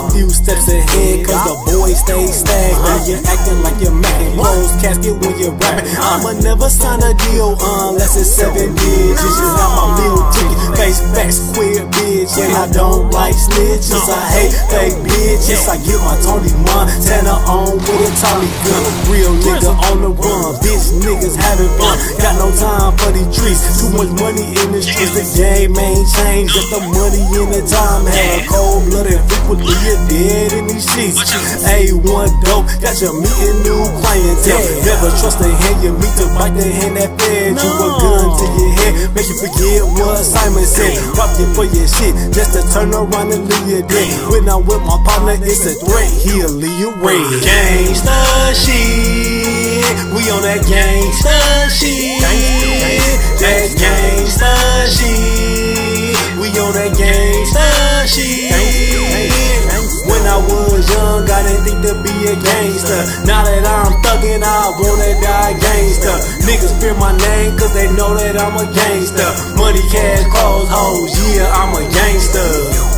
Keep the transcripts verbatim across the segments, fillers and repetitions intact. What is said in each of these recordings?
few steps ahead, cause the boys stay stacked. Now you're acting like you're macking, closed casket when you're rapping. I'ma never sign a deal unless it's seven digits. Just got my meal ticket, face facts, queer bitch. And I don't like snitches, I hate fake bitches. I get my Tony Montana on with a Tommy gun. Real nigga on the run, bitch niggas having fun. Got no time for these trees, too much money in the streets. The game ain't changed, just the money in the time. Had cold blooded frequently, you're dead in these sheets. A one dope, got your meeting new clientele. Never trust the hand you meet to bite the hand that fed you. A gun to your head, make you forget what Simon said. Rock you for your shit, just to turn around and leave you dead. When I'm with my partner, it's a threat, he'll leave you red. Gangsta shit, we on that gangsta shit. That gangsta shit, we on that gangsta shit. When I was young, I didn't think to be a gangster. Now that I'm thuggin', I wanna die gangster. Niggas fear my name cause they know that I'm a gangster. Money, cash, clothes, hoes, yeah, I'm a gangster.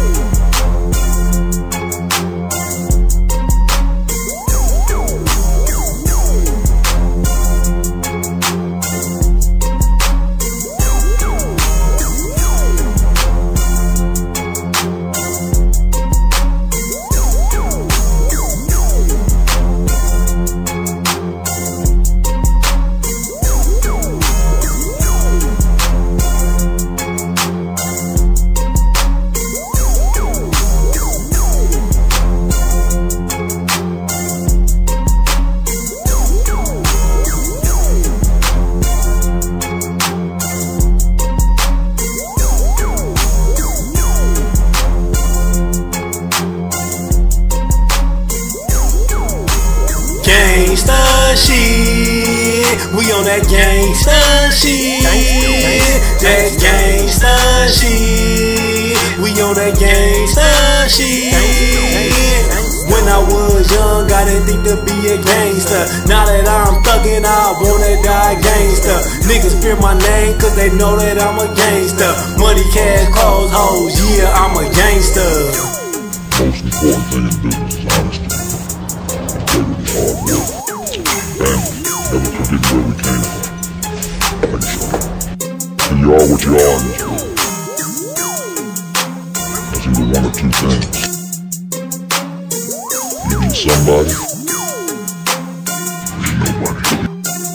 Gangsta shit, we on that gangsta shit. That gangsta shit, we on that gangsta shit. When I was young, I didn't think to be a gangster. Now that I'm thuggin', I wanna die gangster. Niggas fear my name cause they know that I'm a gangster. Money, cash, clothes, hoes, yeah, I'm a gangster. Most important thing in business is honesty. Hard work, family, never forgetting where we came from. Like so. And you are what you are in this world. That's either one or two things. You need somebody, or you nobody.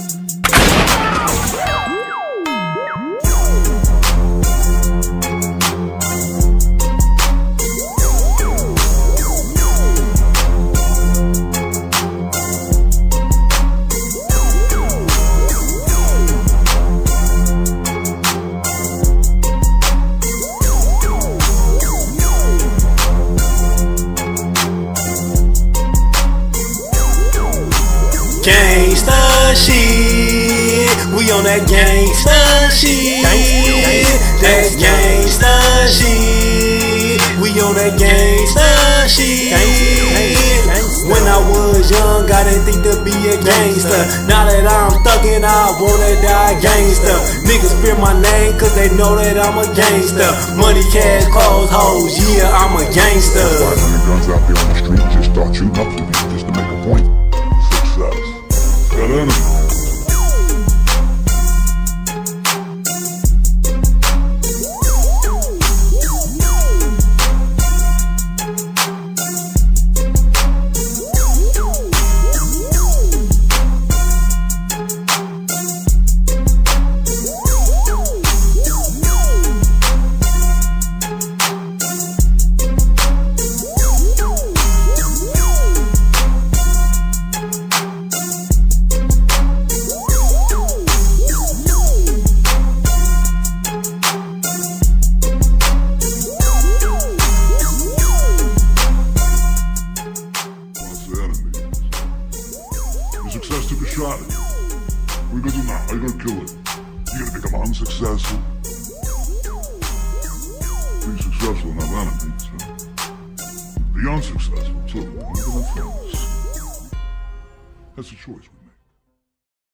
Gangsta shit, we on that gangsta shit. That gangsta shit, we on that gangsta shit. When I was young, I didn't think to be a gangster. Now that I'm thuggin', I wanna die gangster. Niggas fear my name cause they know that I'm a gangster. Money, cash, clothes, hoes, yeah, I'm a gangster. five hundred guns out there on the street just start shooting up to people just to make a point. Success. Got enemy. Success took a shot at you. What are you gonna do now? How are you gonna kill it? You gonna become unsuccessful? Be successful and have enemies, huh? Be unsuccessful too. That's a choice.